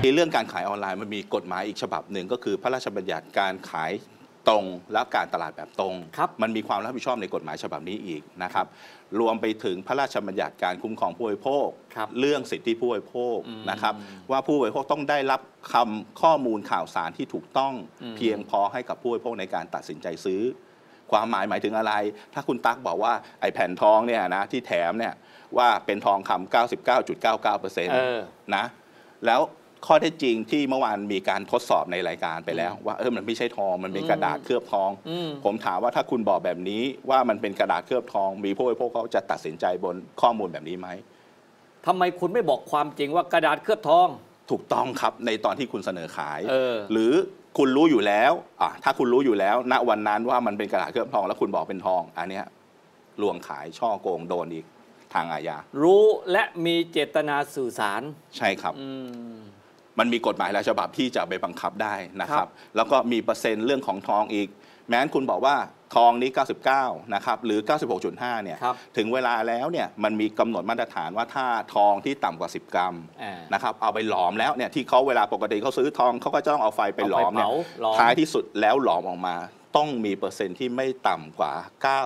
เรื่องการขายออนไลน์มันมีกฎหมายอีกฉบับหนึ่งก็คือพระราชบัญญัติการขายตรงและการตลาดแบบตรงมันมีความรับผิดชอบในกฎหมายฉบับนี้อีกนะครับรวมไปถึงพระราชบัญญัติการคุ้มครองผู้บริโภคเรื่องสิทธิผู้บริโภคนะครับว่าผู้บริโภคต้องได้รับข้อมูลข่าวสารที่ถูกต้องเพียงพอให้กับผู้บริโภคในการตัดสินใจซื้อความหมายถึงอะไรถ้าคุณตั๊กบอกว่าไอ้แผ่นทองเนี่ยนะที่แถมเนี่ยว่าเป็นทองคำ 99.99% นะแล้วข้อเท็จจริงที่เมื่อวานมีการทดสอบในรายการไปแล้วว่ามันไม่ใช่ทองมันเป็นกระดาษเคลือบทองผมถามว่าถ้าคุณบอกแบบนี้ว่ามันเป็นกระดาษเคลือบทองมีผู้บริโภคเขาจะตัดสินใจบนข้อมูลแบบนี้ไหมทำไมคุณไม่บอกความจริงว่ากระดาษเคลือบทองถูกต้องครับในตอนที่คุณเสนอขายหรือคุณรู้อยู่แล้วถ้าคุณรู้อยู่แล้วณวันนั้นว่ามันเป็นกระดาษเคลือบทองแล้วคุณบอกเป็นทองอันนี้ลวงขายช่อโกงโดนอีกทางอาญารู้และมีเจตนาสื่อสารใช่ครับมันมีกฎหมายหลายฉบับที่จะไปบังคับได้นะครับแล้วก็มีเปอร์เซ็นต์เรื่องของทองอีกแม้นคุณบอกว่าทองนี้99นะครับหรือ 96.5 เนี่ยถึงเวลาแล้วเนี่ยมันมีกำหนดมาตรฐานว่าถ้าทองที่ต่ำกว่า10 กรัมนะครับเอาไปหลอมแล้วเนี่ยที่เขาเวลาปกติเขาซื้อทองเขาก็จะต้องเอาไฟไปหลอมเนี่ยท้ายที่สุดแล้วหลอมออกมาต้องมีเปอร์เซ็นต์ที่ไม่ต่ำกว่า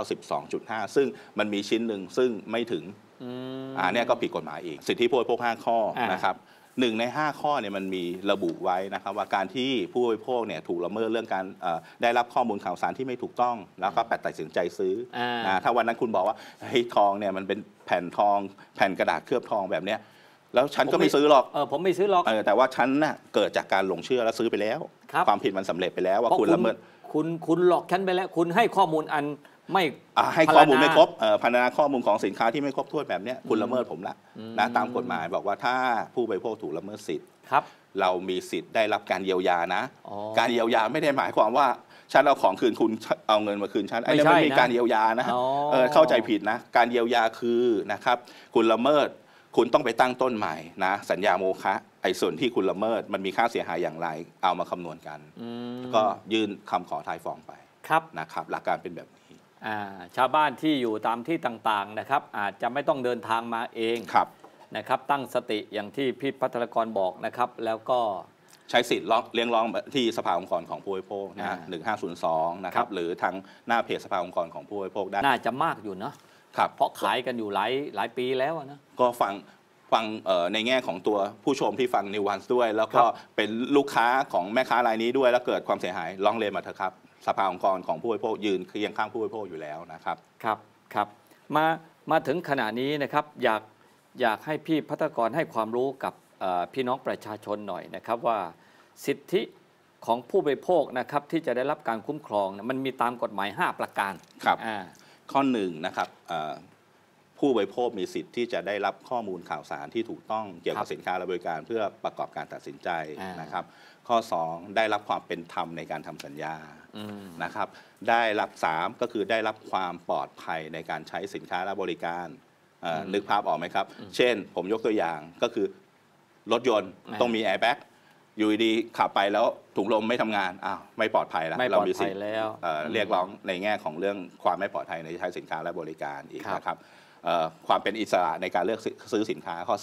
92.5 ซึ่งมันมีชิ้นหนึ่งซึ่งไม่ถึงเนี่ยก็ผิดกฎหมายอีกสิทธิผู้บริโภค5 ข้อนะครับ1 ใน 5 ข้อเนี่ยมันมีระบุไว้นะครับว่าการที่ผู้บริโภคเนี่ยถูกละเมิดเรื่องการได้รับข้อมูลข่าวสารที่ไม่ถูกต้องแล้วก็ตัดสินใจซื้อถ้าวันนั้นคุณบอกว่าเฮ้ยทองเนี่ยมันเป็นแผ่นทองแผ่นกระดาษเคลือบทองแบบเนี้ยแล้วฉันก็ไม่ซื้อหรอกผมไม่ซื้อหรอกแต่ว่าฉันน่ะเกิดจากการหลงเชื่อแล้วซื้อไปแล้วความผิดมันสำเร็จไปแล้วว่าคุณละเมิดคุณหลอกฉันไปแล้วคุณให้ข้อมูลอันไม่ให้ข้อมูลไม่ครบพรรณนาข้อมูลของสินค้าที่ไม่ครบถ้วนแบบนี้คุณละเมิดผมละนะตามกฎหมายบอกว่าถ้าผู้บริโภคถูกละเมิดสิทธิ์เรามีสิทธิ์ได้รับการเยียวยานะการเยียวยาไม่ได้หมายความว่าฉันเอาของคืนคุณเอาเงินมาคืนฉันไอ้นี่ไม่มีการเยียวยานะเข้าใจผิดนะการเยียวยาคือนะครับคุณละเมิดคุณต้องไปตั้งต้นใหม่นะสัญญาโมฆะไอ้ส่วนที่คุณละเมิดมันมีค่าเสียหายอย่างไรเอามาคำนวณกันก็ยื่นคำขอทายฟ้องไปนะครับหลักการเป็นแบบชาวบ้านที่อยู่ตามที่ต่างๆนะครับอาจจะไม่ต้องเดินทางมาเองนะครับตั้งสติอย่างที่พี่พัทรกรบอกนะครับแล้วก็ใช้สิทธิ์เรียกร้องที่สภาองค์กรของผู้บริโภคนะ1502นะครับหรือทางหน้าเพจสภาองค์กรของผู้บริโภคได้น่าจะมากอยู่นะครับเพราะขายกันอยู่หลายปีแล้วนะก็ฟังในแง่ของตัวผู้ชมที่ฟังนิววันส์ด้วยแล้วก็เป็นลูกค้าของแม่ค้ารายนี้ด้วยแล้วเกิดความเสียหายร้องเรียนมาเถอะครับสภาองค์กรของผู้บริโภคยืนเคียงข้างผู้บริโภคอยู่แล้วนะครับครับมาถึงขณะนี้นะครับอยากให้พี่พัฒกรให้ความรู้กับพี่น้องประชาชนหน่อยนะครับว่าสิทธิของผู้บริโภคนะครับที่จะได้รับการคุ้มครองมันมีตามกฎหมาย5 ประการครับข้อ1นะครับผู้บริโภคมีสิทธิ์ที่จะได้รับข้อมูลข่าวสารที่ถูกต้องเกี่ยวกับสินค้าและบริการเพื่อประกอบการตัดสินใจนะครับข้อ2ได้รับความเป็นธรรมในการทำสัญญานะครับได้รับ3ก็คือได้รับความปลอดภัยในการใช้สินค้าและบริการนึกภาพออกไหมครับเช่นผมยกตัวอย่างก็คือรถยนต์ต้องมีแอร์แบ็กอยู่ดีขับไปแล้วถุงลมไม่ทำงานไม่ปลอดภัยแล้วเรามีสิทธิ์เรียกร้องในแง่ของเรื่องความไม่ปลอดภัยในใช้สินค้าและบริการอีกนะครับความเป็นอิสระในการเลือกซื้อสินค้าข้อ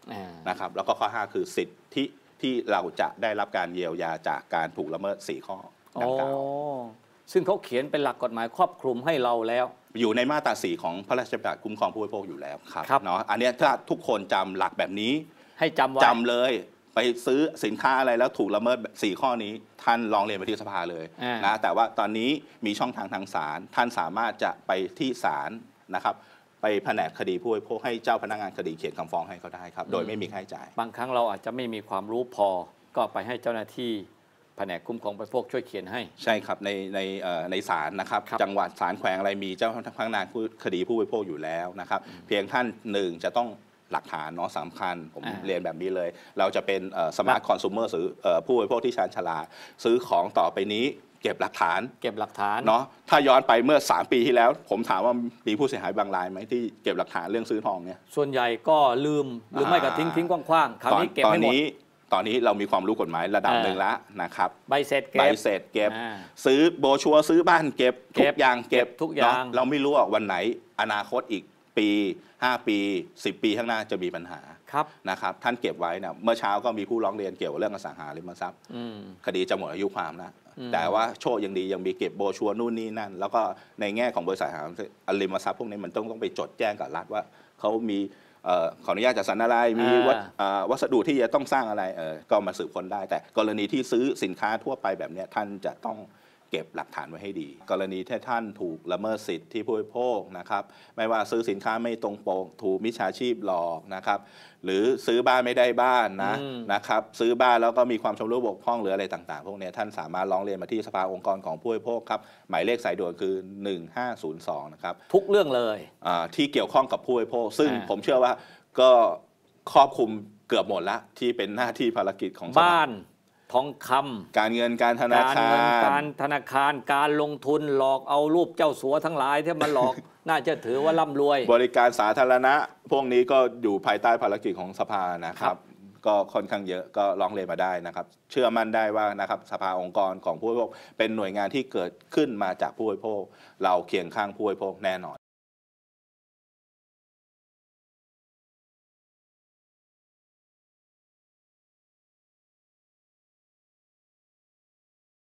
4นะครับแล้วก็ข้อ5คือสิทธิที่เราจะได้รับการเยียวยาจากการถูกละเมิด4 ข้อดังกล่าวซึ่งเขาเขียนเป็นหลักกฎหมายครอบคลุมให้เราแล้วอยู่ในมาตรา4ของพระราชบัญญัติคุ้มครองผู้บริโภคอยู่แล้วครับเนาะอันนี้ถ้าทุกคนจำหลักแบบนี้ให้จำเลยไปซื้อสินค้าอะไรแล้วถูกละเมิด4 ข้อนี้ท่านร้องเรียนไปที่สภาเลยนะแต่ว่าตอนนี้มีช่องทางทางศาลท่านสามารถจะไปที่ศาลนะครับไปแผนกคดีผู้บริโภคให้เจ้าพนักงานคดีเขียนคำฟ้องให้เขาได้ครับโดยไม่มีค่าใช้จ่ายบางครั้งเราอาจจะไม่มีความรู้พอก็ไปให้เจ้าหน้าที่แผนกคุ้มครองผู้บริโภคช่วยเขียนให้ใช่ครับในศาลนะครับจังหวัดศาลแขวงอะไรมีเจ้าพนักงานคดีผู้บริโภคอยู่แล้วนะครับเพียงท่าน1จะต้องหลักฐานสำคัญผมเรียนแบบนี้เลยเราจะเป็นสมาร์ทคอน sumer หรือผู้บริโภคที่ชาญฉลาดซื้อของต่อไปนี้เก็บหลักฐานเนาะถ้าย้อนไปเมื่อ3 ปีที่แล้วผมถามว่ามีผู้เสียหายบางรายไหมที่เก็บหลักฐานเรื่องซื้อทองเนี่ยส่วนใหญ่ก็ลืมหรือไม่ก็ทิ้งกว้างๆคราวนี้เก็บให้หมดตอนนี้เรามีความรู้กฎหมายระดับหนึ่งแล้วนะครับใบเสร็จเก็บซื้อโบชัวซื้อบ้านเก็บทุกอย่างเก็บทุกอย่างเราไม่รู้ว่าวันไหนอนาคตอีกปี5 ปี10 ปีข้างหน้าจะมีปัญหาครับนะครับท่านเก็บไว้เนี่ยเมื่อเช้าก็มีผู้ร้องเรียนเกี่ยวกับเรื่องอสังหาริมทรัพย์ คดีจะหมดอายุความนะแต่ว่าโชคยังดียังมีเก็บโบชัวร์นู่นนี่นั่นแล้วก็ในแง่ของบริษัทอริมทรัพย์พวกนี้มันต้องไปจดแจ้งกับรัฐว่าเขามีขออนุญาตจัดสรรอะไรมีวัสดุที่จะต้องสร้างอะไรก็มาสืบค้นได้ แต่กรณีที่ซื้อสินค้าทั่วไปแบบนี้ท่านจะต้องเก็บหลักฐานไว้ให้ดี กรณีที่ท่านถูกละเมิดสิทธิผู้บริโภคนะครับไม่ว่าซื้อสินค้าไม่ตรงปกถูกมิจฉาชีพหลอกนะครับหรือซื้อบ้านไม่ได้บ้านนะครับซื้อบ้านแล้วก็มีความชำรุดบกพร่องหรืออะไรต่างๆพวกนี้ท่านสามารถร้องเรียนมาที่สภาองค์กรของผู้บริโภคครับหมายเลขสายด่วนคือ1502นะครับทุกเรื่องเลยที่เกี่ยวข้องกับผู้บริโภคซึ่งผมเชื่อว่าก็ครอบคลุมเกือบหมดแล้วที่เป็นหน้าที่ภารกิจของบ้านทองคำการเงินการธนาคารการธนาคารการลงทุนหลอกเอารูปเจ้าสัวทั้งหลายที่มาหลอก น่าจะถือว่าร่ำรวยบริการสาธารณะพวกนี้ก็อยู่ภายใต้ภารกิจของสภานะครับก็ค่อนข้างเยอะก็ร้องเรียนมาได้นะครับเชื่อมั่นได้ว่านะครับสภาองค์กรของผู้บริโภคเป็นหน่วยงานที่เกิดขึ้นมาจากผู้บริโภคเราเคียงข้างผู้บริโภคแน่นอน